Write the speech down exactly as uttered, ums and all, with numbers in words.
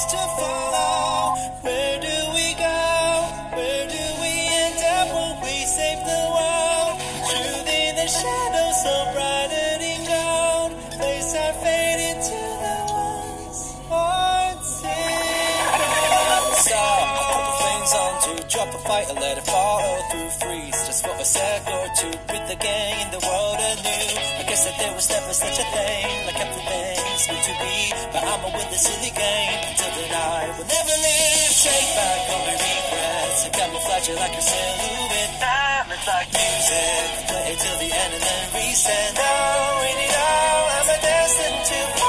paths to follow. Where do we go? Where do we end up when we save the world? Truth in the shadows, so brighter than gold. Place our fate into the ones haunted. Stop, a couple things on to drop a fight and let it follow through. Freeze just for a sec or two. With the gang in the world anew. I guess that there was never such a thing like everything's meant to be. But I'ma win the silly game until then I will never live. Take back all my regrets. I camouflage it like a silhouette. Time is like music. Play it till the end and then reset. Now, in it all, I'm a destined to